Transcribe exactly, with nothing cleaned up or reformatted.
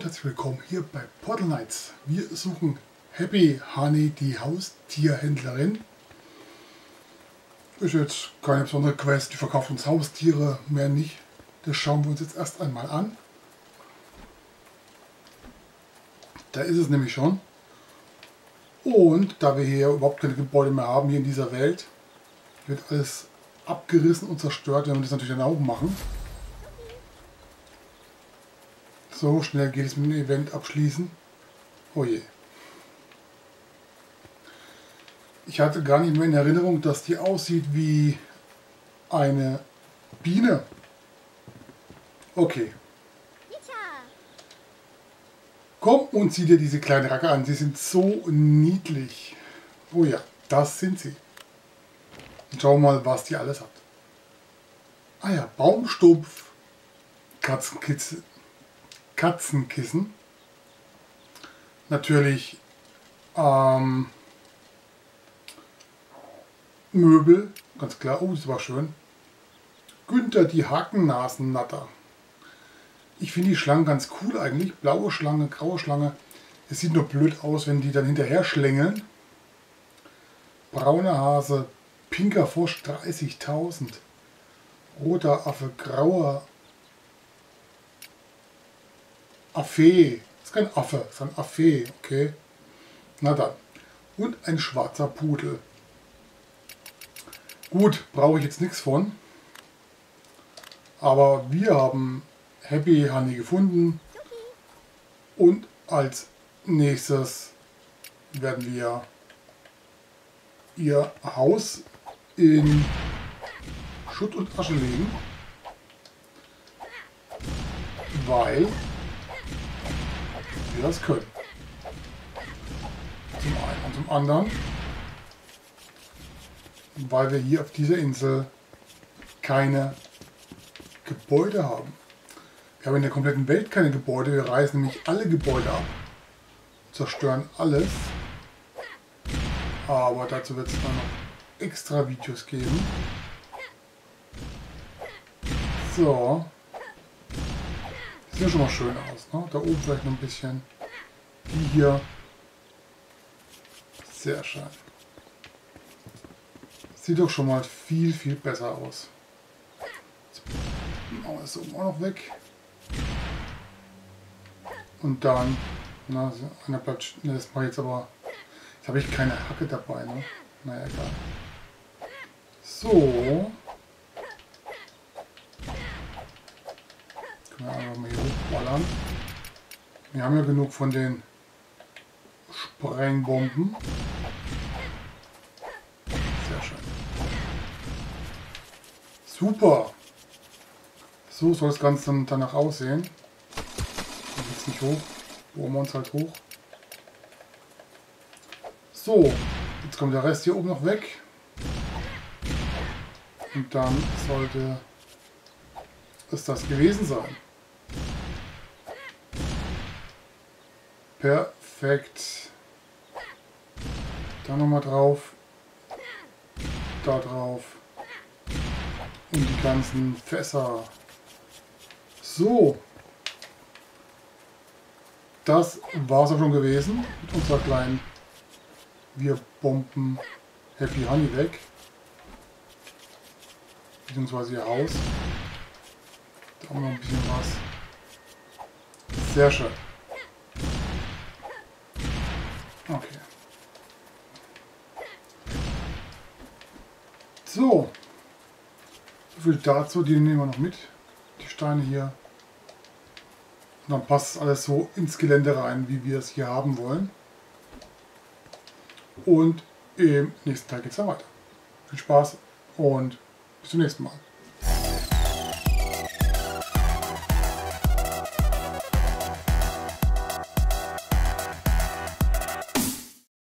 und herzlich willkommen hier bei Portal Knights. Wir suchen Happy Honey, die Haustierhändlerin. Ist jetzt keine besondere Quest, die verkauft uns Haustiere, mehr nicht. Das schauen wir uns jetzt erst einmal an. Da ist es nämlich schon. Und da wir hier überhaupt keine Gebäude mehr haben, hier in dieser Welt, wird alles abgerissen und zerstört, wenn wir das natürlich dann auch machen. So schnell geht es mit dem Event abschließen. Oh je. Ich hatte gar nicht mehr in Erinnerung, dass die aussieht wie eine Biene. Okay. Komm und sieh dir diese kleinen Racker an. Sie sind so niedlich. Oh ja, das sind sie. Und schau mal, was die alles hat. Ah ja, Baumstumpf, Katzenkissen, Katzenkissen. Natürlich ähm, Möbel, ganz klar. Oh, das war schön. Günther, die Hakennasennatter. Ich finde die Schlangen ganz cool eigentlich. Blaue Schlange, graue Schlange. Es sieht nur blöd aus, wenn die dann hinterher schlängeln. Brauner Hase, pinker Frosch, dreißigtausend. Roter Affe, grauer Affe. Das ist kein Affe, das ist ein Affe, okay. Na dann. Und ein schwarzer Pudel. Gut, brauche ich jetzt nichts von. Aber wir haben Happy Honey gefunden. Und als nächstes werden wir ihr Haus in Schutt und Asche legen. Weil wir das können. Zum einen und zum anderen, weil wir hier auf dieser Insel keine Gebäude haben. Wir haben in der kompletten Welt keine Gebäude. Wir reißen nämlich alle Gebäude ab, zerstören alles. Aber dazu wird es dann noch extra Videos geben. So. Sieht ja schon mal schön aus, ne? Da oben vielleicht noch ein bisschen. Die hier. Sehr schön. Sieht doch schon mal viel, viel besser aus. Jetzt machen wir das oben auch noch weg. Und dann, na, einer bleibt, ne, das mache ich jetzt aber, jetzt habe ich keine Hacke dabei, ne? Naja, egal. So. Können wir einfach mal hier hochballern. Wir haben ja genug von den Sprengbomben. Sehr schön. Super. So soll das Ganze dann danach aussehen. Jetzt nicht hoch. Bohren wir uns halt hoch. So. Jetzt kommt der Rest hier oben noch weg. Und dann sollte es das gewesen sein. Perfekt. Da nochmal drauf. Da drauf. Und die ganzen Fässer. So. Das war es auch schon gewesen mit unserer kleinen Wir bomben Happy Honey weg. Beziehungsweise ihr Haus. Da haben wir noch ein bisschen was. Sehr schön. Okay. So. So viel dazu. Die nehmen wir noch mit. Die Steine hier. Und dann passt alles so ins Gelände rein, wie wir es hier haben wollen. Und im nächsten Teil geht es dann weiter. Viel Spaß und bis zum nächsten Mal.